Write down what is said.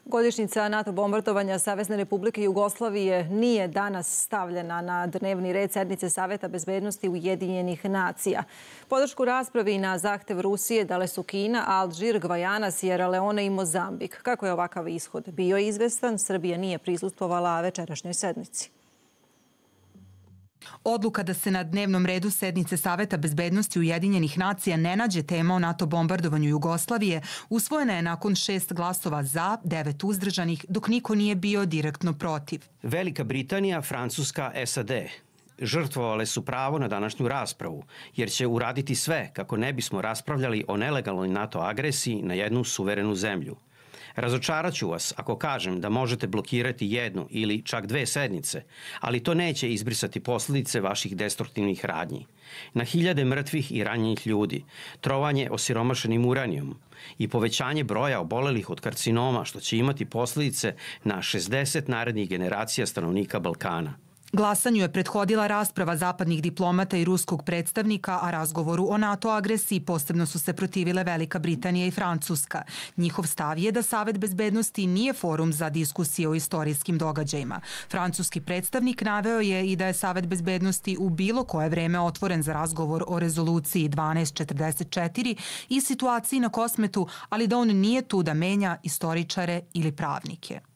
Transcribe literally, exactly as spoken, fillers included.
Godišnjica NATO bombardovanja Savezne Republike Jugoslavije nije danas stavljena na dnevni red sednice Saveta bezbednosti Ujedinjenih nacija. Podršku raspravi na zahtev Rusije dale su Kina, Alžir, Gvajana, Sierra Leone i Mozambik. Kako je ovakav ishod bio izvestan, Srbija nije prisustvovala večerašnjoj sednici. Odluka da se na dnevnom redu sednice Saveta bezbednosti Ujedinjenih nacija ne nađe tema o NATO bombardovanju Jugoslavije usvojena je nakon šest glasova za, devet uzdržanih, dok niko nije bio direktno protiv. Velika Britanija, Francuska, S A D žrtvovale su pravo na današnju raspravu, jer će uraditi sve kako ne bismo raspravljali o nelegalnoj NATO agresiji na jednu suverenu zemlju. Razočaraću vas ako kažem da možete blokirati jednu ili čak dve sednice, ali to neće izbrisati posljedice vaših destruktivnih radnji. Na hiljade mrtvih i ranjenih ljudi, trovanje osiromašenim uranijom i povećanje broja obolelih od karcinoma, što će imati posljedice na šezdeset narednih generacija stanovnika Balkana. Glasanju je prethodila rasprava zapadnih diplomata i ruskog predstavnika, a razgovoru o NATO agresiji posebno su se protivile Velika Britanija i Francuska. Njihov stav je da Savet bezbednosti nije forum za diskusije o istorijskim događajima. Francuski predstavnik naveo je i da je Savet bezbednosti u bilo koje vreme otvoren za razgovor o rezoluciji dvanaest četrdeset četiri i situaciji na Kosmetu, ali da on nije tu da menja istoričare ili pravnike.